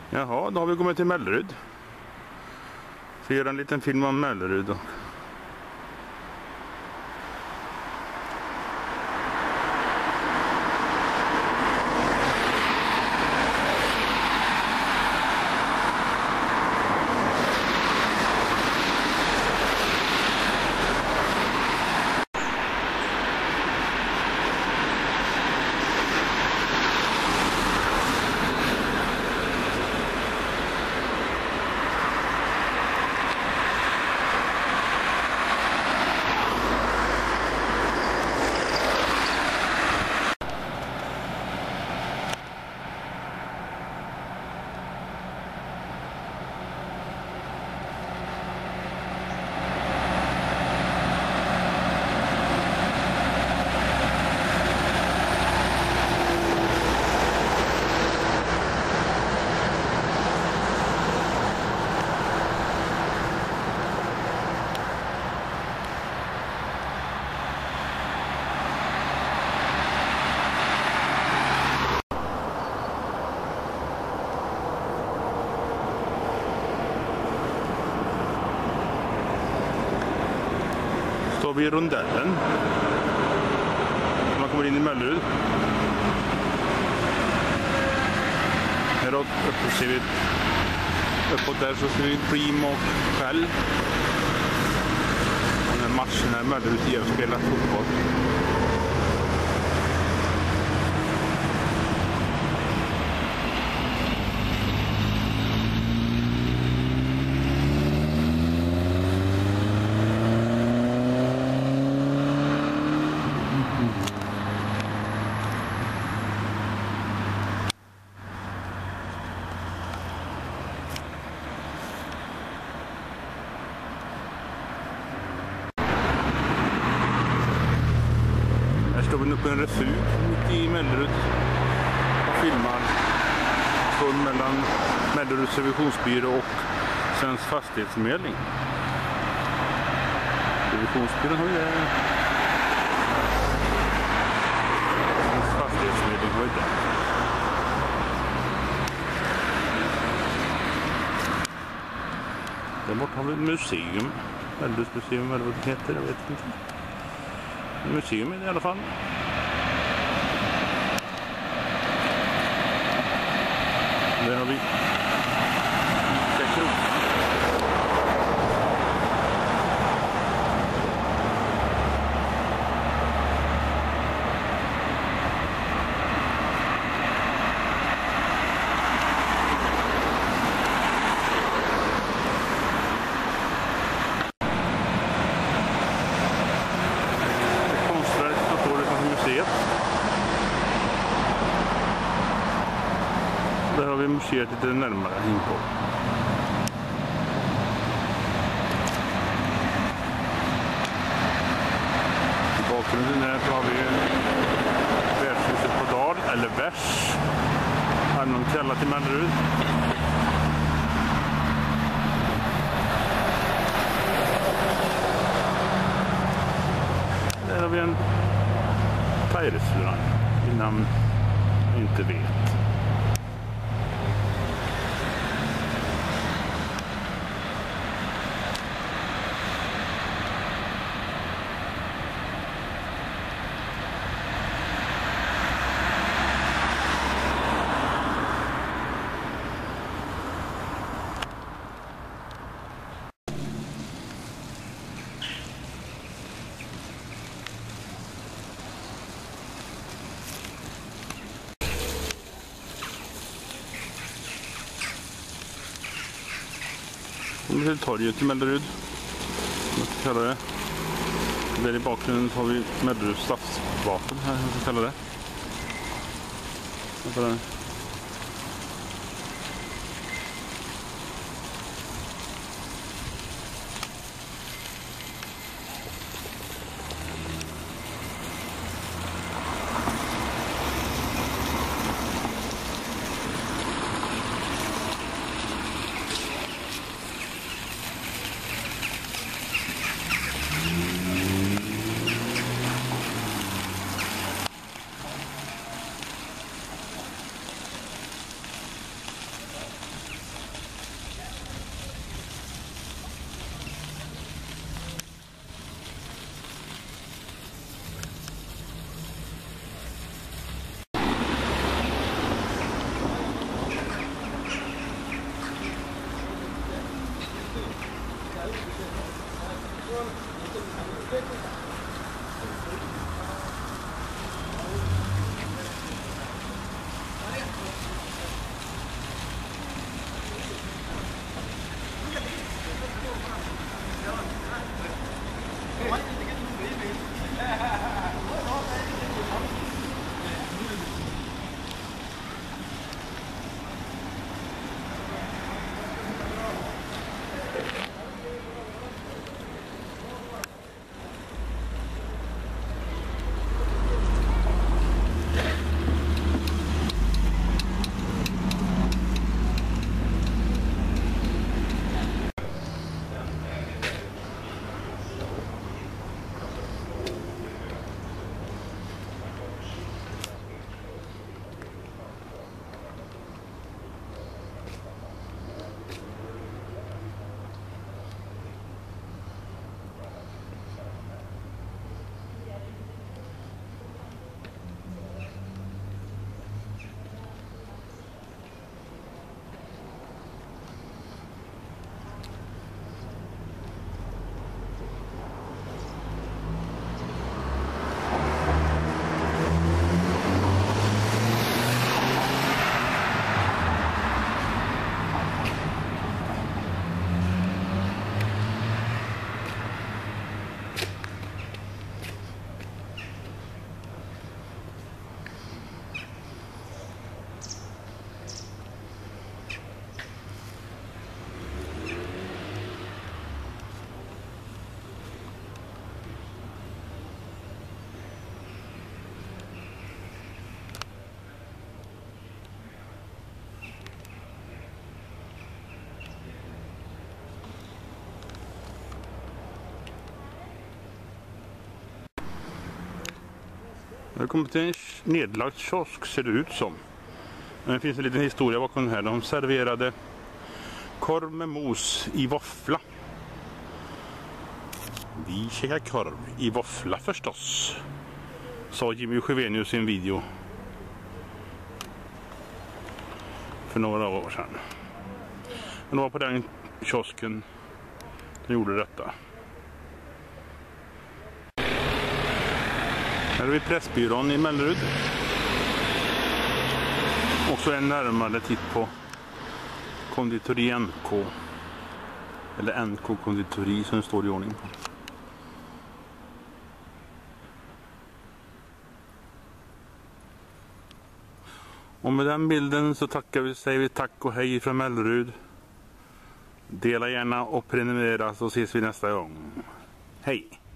Jaha, då har vi kommit till Mellerud. Så gör en liten film om Mellerud då. Står vi i rondellen. Man kommer in i Mellerud. Här uppe ser vi uppåt där så ser vi Prim och Shell. Och den här matchen när Mellerud IF spelar fotboll. Står vi nu på en refug mitt i Mellerud och filmar från mellan Melleruds revisionsbyrå och Svensk fastighetsförmedling. Revisionsbyrån har ju det. Svensk fastighetsförmedling har ju det. Där borta har vi ett museum. Melleruds museum eller vad det heter, jag vet inte. Museum i alla fall. Där har vi kronan. Där har vi museet lite närmare in på. I bakgrunden här så har vi värdshuset på Dal, eller Värs. Här är någon källa till Mellerud. Där har vi en thai-restaurang i namn jag inte vet. Kommer till torget i Mellerud. Vad ska jag kalla det? Där i bakgrunden har vi Melleruds stadsvapen här, vad ska jag kalla det? Vänta där. Jag har kommit till en nedlagd kiosk, ser det ut som. Men det finns en liten historia bakom den här. De serverade korv med mos i våffla. Vi käkar korv i våffla förstås, sa Jimmy Sjövenius i en video för några år sedan. Men det var på den kiosken som gjorde detta. Här är vi Pressbyrån i Mellerud. Också en närmare titt på konditori NK. Eller NK konditori som står i ordning på. Och med den bilden så säger vi tack och hej från Mellerud. Dela gärna och prenumerera så ses vi nästa gång. Hej!